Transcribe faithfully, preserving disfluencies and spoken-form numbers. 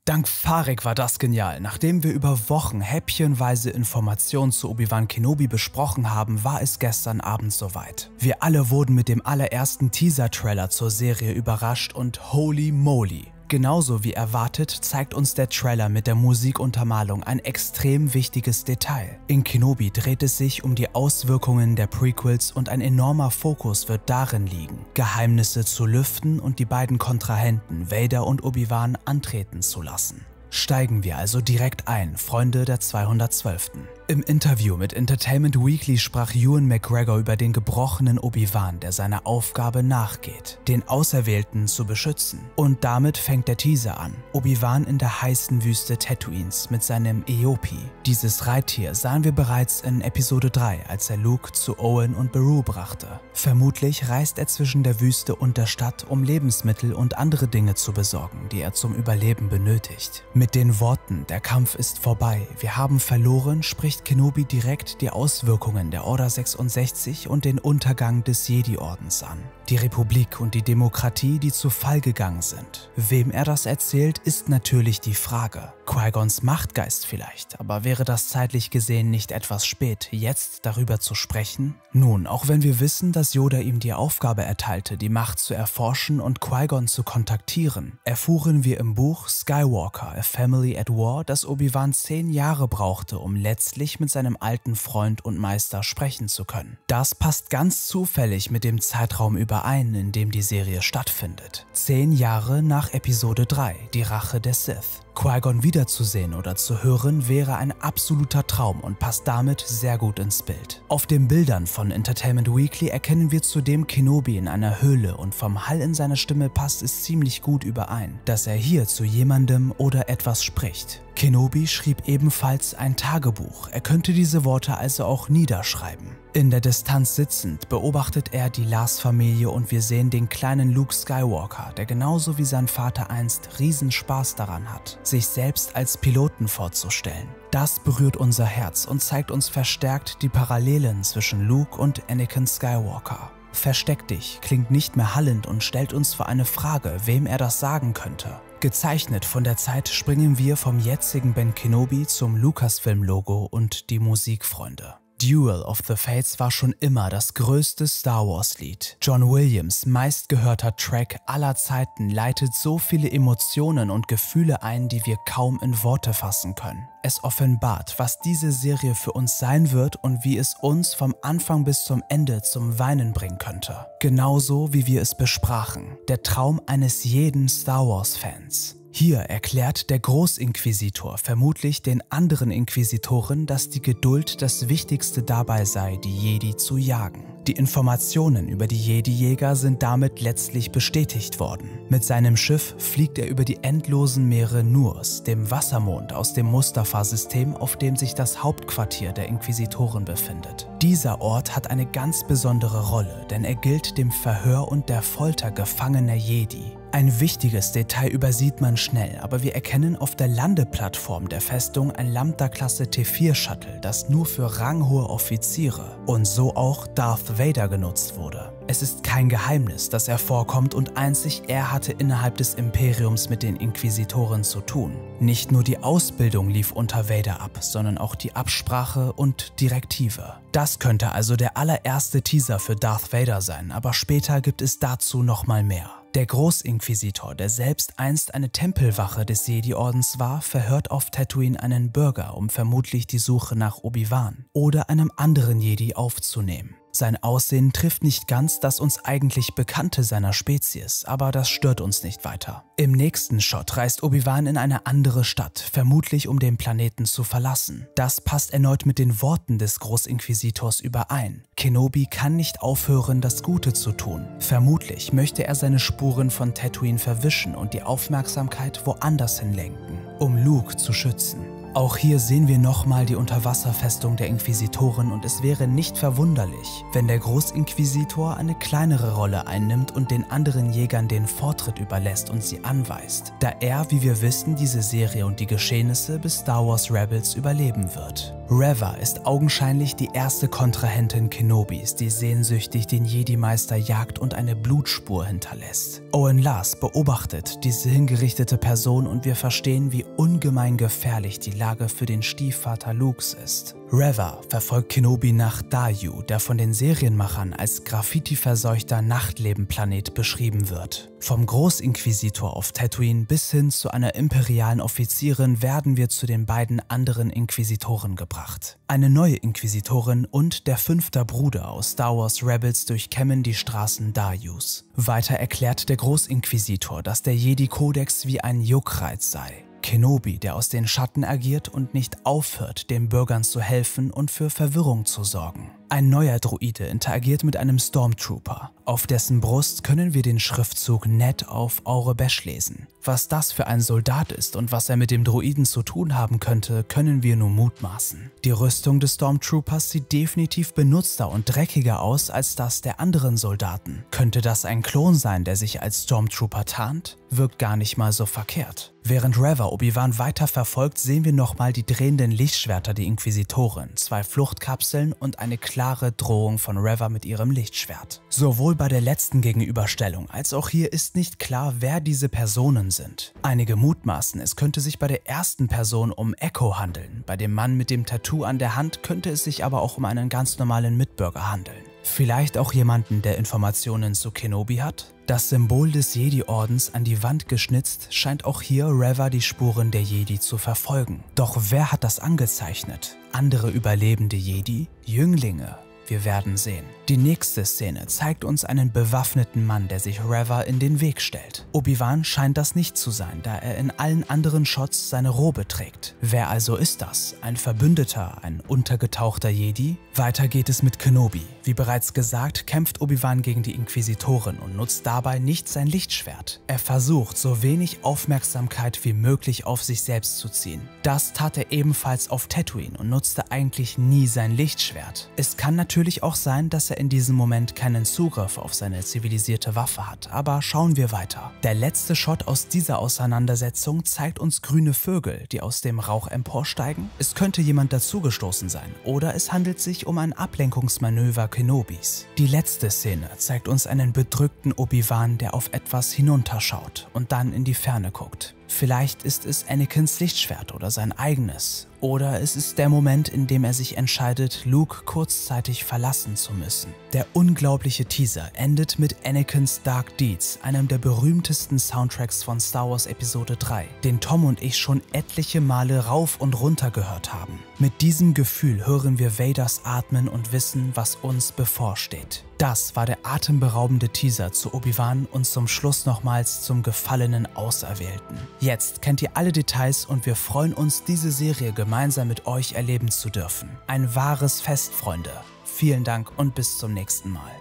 Dank Farik war das genial. Nachdem wir über Wochen häppchenweise Informationen zu Obi-Wan Kenobi besprochen haben, war es gestern Abend soweit. Wir alle wurden mit dem allerersten Teaser-Trailer zur Serie überrascht und holy moly! Genauso wie erwartet zeigt uns der Trailer mit der Musikuntermalung ein extrem wichtiges Detail. In Kenobi dreht es sich um die Auswirkungen der Prequels und ein enormer Fokus wird darin liegen, Geheimnisse zu lüften und die beiden Kontrahenten Vader und Obi-Wan antreten zu lassen. Steigen wir also direkt ein, Freunde der zweihundertzwölften Im Interview mit Entertainment Weekly sprach Ewan McGregor über den gebrochenen Obi-Wan, der seiner Aufgabe nachgeht, den Auserwählten zu beschützen. Und damit fängt der Teaser an. Obi-Wan in der heißen Wüste Tatooines mit seinem Eopi. Dieses Reittier sahen wir bereits in Episode drei, als er Luke zu Owen und Beru brachte. Vermutlich reist er zwischen der Wüste und der Stadt, um Lebensmittel und andere Dinge zu besorgen, die er zum Überleben benötigt. Mit den Worten, der Kampf ist vorbei, wir haben verloren, spricht Kenobi direkt die Auswirkungen der Order sechsundsechzig und den Untergang des Jedi-Ordens an. Die Republik und die Demokratie, die zu Fall gegangen sind. Wem er das erzählt, ist natürlich die Frage. Qui-Gons Machtgeist vielleicht, aber wäre das zeitlich gesehen nicht etwas spät, jetzt darüber zu sprechen? Nun, auch wenn wir wissen, dass Yoda ihm die Aufgabe erteilte, die Macht zu erforschen und Qui-Gon zu kontaktieren, erfuhren wir im Buch Skywalker, A Family at War, dass Obi-Wan zehn Jahre brauchte, um letztlich mit seinem alten Freund und Meister sprechen zu können. Das passt ganz zufällig mit dem Zeitraum überein, in dem die Serie stattfindet. Zehn Jahre nach Episode drei, die Rache der Sith. Qui-Gon wiederzusehen oder zu hören wäre ein absoluter Traum und passt damit sehr gut ins Bild. Auf den Bildern von Entertainment Weekly erkennen wir zudem Kenobi in einer Höhle und vom Hall in seiner Stimme passt es ziemlich gut überein, dass er hier zu jemandem oder etwas spricht. Kenobi schrieb ebenfalls ein Tagebuch, er könnte diese Worte also auch niederschreiben. In der Distanz sitzend beobachtet er die Lars-Familie und wir sehen den kleinen Luke Skywalker, der genauso wie sein Vater einst Riesenspaß daran hat, sich selbst als Piloten vorzustellen. Das berührt unser Herz und zeigt uns verstärkt die Parallelen zwischen Luke und Anakin Skywalker. Versteck dich klingt nicht mehr hallend und stellt uns vor eine Frage, wem er das sagen könnte. Gezeichnet von der Zeit springen wir vom jetzigen Ben Kenobi zum Lucasfilm-Logo und die Musik, Freunde. Duel of the Fates war schon immer das größte Star Wars-Lied. John Williams' meistgehörter Track aller Zeiten leitet so viele Emotionen und Gefühle ein, die wir kaum in Worte fassen können. Es offenbart, was diese Serie für uns sein wird und wie es uns vom Anfang bis zum Ende zum Weinen bringen könnte. Genauso wie wir es besprachen. Der Traum eines jeden Star Wars-Fans. Hier erklärt der Großinquisitor vermutlich den anderen Inquisitoren, dass die Geduld das Wichtigste dabei sei, die Jedi zu jagen. Die Informationen über die Jedi-Jäger sind damit letztlich bestätigt worden. Mit seinem Schiff fliegt er über die endlosen Meere Nurs, dem Wassermond aus dem Mustafa-System, auf dem sich das Hauptquartier der Inquisitoren befindet. Dieser Ort hat eine ganz besondere Rolle, denn er gilt dem Verhör und der Folter gefangener Jedi. Ein wichtiges Detail übersieht man schnell, aber wir erkennen auf der Landeplattform der Festung ein Lambda-Klasse T vier Shuttle, das nur für ranghohe Offiziere und so auch Darth Vader genutzt wurde. Es ist kein Geheimnis, dass er vorkommt und einzig er hatte innerhalb des Imperiums mit den Inquisitoren zu tun. Nicht nur die Ausbildung lief unter Vader ab, sondern auch die Absprache und Direktive. Das könnte also der allererste Teaser für Darth Vader sein, aber später gibt es dazu nochmal mehr. Der Großinquisitor, der selbst einst eine Tempelwache des Jedi-Ordens war, verhört auf Tatooine einen Bürger, um vermutlich die Suche nach Obi-Wan oder einem anderen Jedi aufzunehmen. Sein Aussehen trifft nicht ganz das uns eigentlich Bekannte seiner Spezies, aber das stört uns nicht weiter. Im nächsten Shot reist Obi-Wan in eine andere Stadt, vermutlich um den Planeten zu verlassen. Das passt erneut mit den Worten des Großinquisitors überein. Kenobi kann nicht aufhören, das Gute zu tun. Vermutlich möchte er seine Spuren von Tatooine verwischen und die Aufmerksamkeit woanders hinlenken, um Luke zu schützen. Auch hier sehen wir nochmal die Unterwasserfestung der Inquisitoren und es wäre nicht verwunderlich, wenn der Großinquisitor eine kleinere Rolle einnimmt und den anderen Jägern den Vortritt überlässt und sie anweist, da er, wie wir wissen, diese Serie und die Geschehnisse bis Star Wars Rebels überleben wird. Reva ist augenscheinlich die erste Kontrahentin Kenobis, die sehnsüchtig den Jedi-Meister jagt und eine Blutspur hinterlässt. Owen Lars beobachtet diese hingerichtete Person und wir verstehen, wie ungemein gefährlich die Lage für den Stiefvater Lukes ist. Reva verfolgt Kenobi nach Daiyu, der von den Serienmachern als graffiti-verseuchter Nachtlebenplanet beschrieben wird. Vom Großinquisitor auf Tatooine bis hin zu einer imperialen Offizierin werden wir zu den beiden anderen Inquisitoren gebracht. Eine neue Inquisitorin und der fünfte Bruder aus Star Wars Rebels durchkämmen die Straßen Daiyus. Weiter erklärt der Großinquisitor, dass der Jedi-Kodex wie ein Juckreiz sei. Kenobi, der aus den Schatten agiert und nicht aufhört, den Bürgern zu helfen und für Verwirrung zu sorgen. Ein neuer Droide interagiert mit einem Stormtrooper. Auf dessen Brust können wir den Schriftzug Ned auf Aurebesh lesen. Was das für ein Soldat ist und was er mit dem Droiden zu tun haben könnte, können wir nur mutmaßen. Die Rüstung des Stormtroopers sieht definitiv benutzter und dreckiger aus als das der anderen Soldaten. Könnte das ein Klon sein, der sich als Stormtrooper tarnt? Wirkt gar nicht mal so verkehrt. Während Reva Obi-Wan weiter verfolgt, sehen wir nochmal die drehenden Lichtschwerter der Inquisitorin, zwei Fluchtkapseln und eine klare Drohung von Reva mit ihrem Lichtschwert. Sowohl bei der letzten Gegenüberstellung als auch hier ist nicht klar, wer diese Personen sind. Einige mutmaßen, es könnte sich bei der ersten Person um Echo handeln, bei dem Mann mit dem Tattoo an der Hand könnte es sich aber auch um einen ganz normalen Mitbürger handeln. Vielleicht auch jemanden, der Informationen zu Kenobi hat? Das Symbol des Jedi-Ordens an die Wand geschnitzt, scheint auch hier Reva die Spuren der Jedi zu verfolgen. Doch wer hat das angezeichnet? Andere überlebende Jedi? Jünglinge? Wir werden sehen. Die nächste Szene zeigt uns einen bewaffneten Mann, der sich Reva in den Weg stellt. Obi-Wan scheint das nicht zu sein, da er in allen anderen Shots seine Robe trägt. Wer also ist das? Ein Verbündeter, ein untergetauchter Jedi? Weiter geht es mit Kenobi. Wie bereits gesagt, kämpft Obi-Wan gegen die Inquisitorin und nutzt dabei nicht sein Lichtschwert. Er versucht, so wenig Aufmerksamkeit wie möglich auf sich selbst zu ziehen. Das tat er ebenfalls auf Tatooine und nutzte eigentlich nie sein Lichtschwert. Es kann natürlich Natürlich auch sein, dass er in diesem Moment keinen Zugriff auf seine zivilisierte Waffe hat, aber schauen wir weiter. Der letzte Shot aus dieser Auseinandersetzung zeigt uns grüne Vögel, die aus dem Rauch emporsteigen. Es könnte jemand dazugestoßen sein oder es handelt sich um ein Ablenkungsmanöver Kenobis. Die letzte Szene zeigt uns einen bedrückten Obi-Wan, der auf etwas hinunterschaut und dann in die Ferne guckt. Vielleicht ist es Anakins Lichtschwert oder sein eigenes. Oder es ist der Moment, in dem er sich entscheidet, Luke kurzzeitig verlassen zu müssen. Der unglaubliche Teaser endet mit Anakins Dark Deeds, einem der berühmtesten Soundtracks von Star Wars Episode drei, den Tom und ich schon etliche Male rauf und runter gehört haben. Mit diesem Gefühl hören wir Vaders Atmen und wissen, was uns bevorsteht. Das war der atemberaubende Teaser zu Obi-Wan und zum Schluss nochmals zum gefallenen Auserwählten. Jetzt kennt ihr alle Details und wir freuen uns, diese Serie gemeinsam mit euch erleben zu dürfen. Ein wahres Fest, Freunde. Vielen Dank und bis zum nächsten Mal.